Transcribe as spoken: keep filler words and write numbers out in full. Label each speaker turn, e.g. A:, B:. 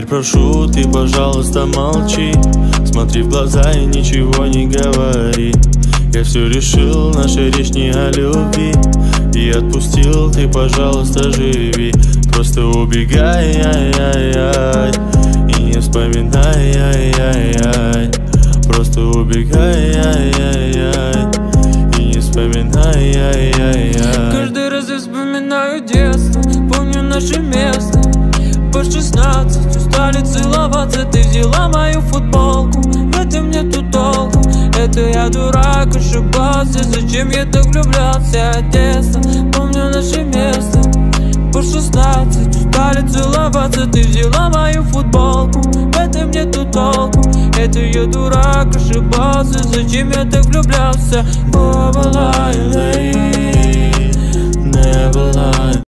A: Теперь прошу, ты, пожалуйста, молчи. Смотри в глаза и ничего не говори. Я все решил, наша речь не о любви. И отпустил, ты, пожалуйста, живи. Просто убегай, ай-яй-яй, и не вспоминай, ай-яй-яй. Просто убегай, ай-яй-яй, и не вспоминай, ай-яй-яй.
B: Каждый раз я вспоминаю детство, помню наше место. По шестнадцать устали целоваться, ты взяла мою футболку. В этом нету толку, это я дурак, ошибался. Зачем я так влюблялся от детства? Помню наше место. По шестнадцать устали целоваться, ты взяла мою футболку. В этом нету толку, это я дурак, ошибался. Зачем я так влюблялся? Never lie.